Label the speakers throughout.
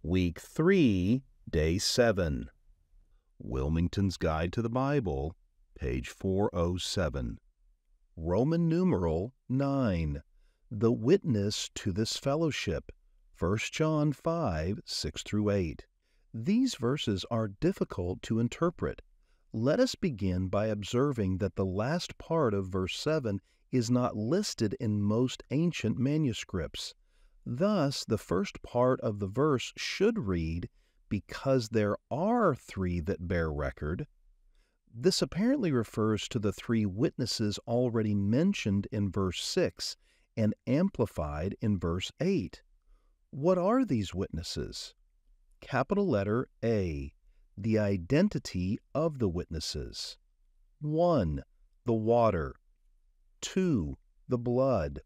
Speaker 1: Week 3, Day 7. Wilmington's Guide to the Bible, page 407. Roman numeral 9. The witness to this fellowship, 1 John 5, 6 through 8. These verses are difficult to interpret. Let us begin by observing that the last part of verse 7 is not listed in most ancient manuscripts. Thus, the first part of the verse should read, "Because there are three that bear record." This apparently refers to the three witnesses already mentioned in verse 6 and amplified in verse 8. What are these witnesses? Capital letter A, the identity of the witnesses. 1. The water. 2. The blood.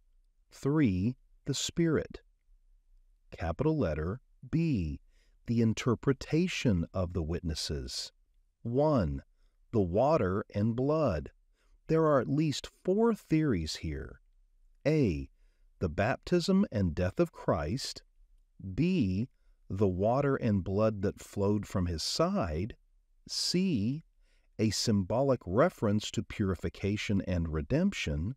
Speaker 1: 3. The Spirit. Capital letter B, the interpretation of the witnesses. 1. The water and blood. There are at least 4 theories here. A. The baptism and death of Christ. B. The water and blood that flowed from his side. C. A symbolic reference to purification and redemption.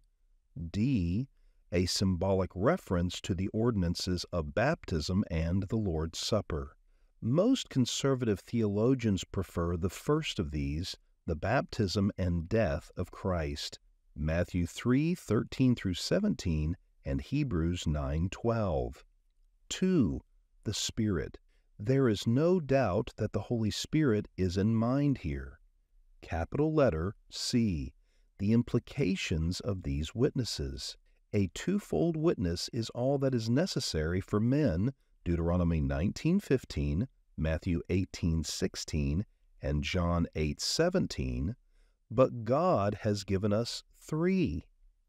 Speaker 1: D. A symbolic reference to the ordinances of baptism and the Lord's Supper. Most conservative theologians prefer the first of these, the baptism and death of Christ, Matthew 3:13 through 17 and Hebrews 9:12. 2. The Spirit. There is no doubt that the Holy Spirit is in mind here. Capital letter C, the implications of these witnesses. A twofold witness is all that is necessary for men, Deuteronomy 19:15, Matthew 18:16, and John 8:17, but God has given us 3.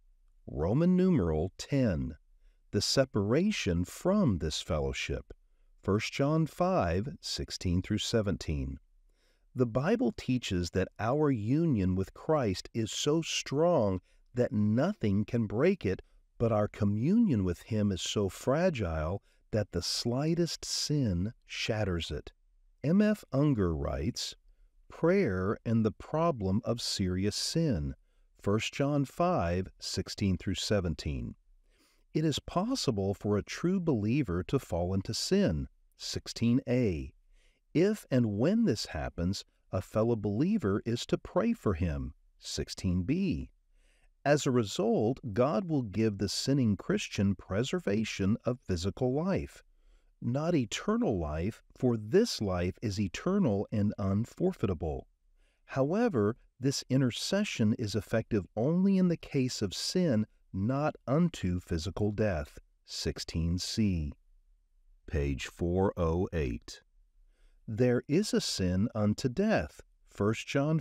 Speaker 1: Roman numeral 10, the separation from this fellowship, 1 John 5:16 through 17. The Bible teaches that our union with Christ is so strong that nothing can break it, but our communion with Him is so fragile that the slightest sin shatters it. M.F. Unger writes, Prayer and the problem of serious sin, 1 John 5:16 through 17. It is possible for a true believer to fall into sin, 16a. If and when this happens, a fellow believer is to pray for him, 16b. As a result, God will give the sinning Christian preservation of physical life, not eternal life, for this life is eternal and unforfeitable. However, this intercession is effective only in the case of sin, not unto physical death, 16c. Page 408. There is a sin unto death, 1 John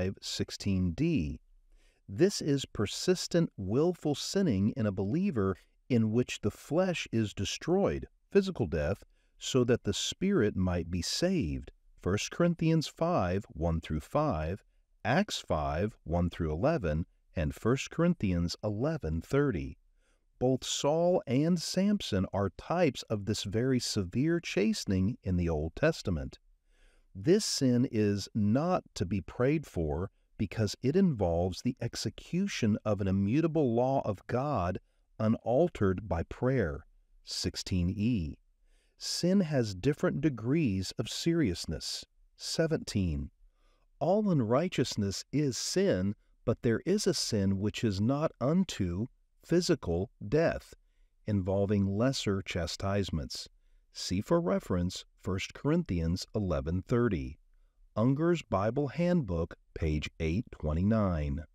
Speaker 1: 5:16d. This is persistent, willful sinning in a believer in which the flesh is destroyed, physical death, so that the spirit might be saved, 1 Corinthians 5:1 through 5, Acts 5:1 through 11, and 1 Corinthians 11:30. Both Saul and Samson are types of this very severe chastening in the Old Testament. This sin is not to be prayed for because it involves the execution of an immutable law of God unaltered by prayer, 16e. Sin has different degrees of seriousness, 17. All unrighteousness is sin, but there is a sin which is not unto physical death, involving lesser chastisements. See for reference 1 Corinthians 11:30. Unger's Bible Handbook, page 829.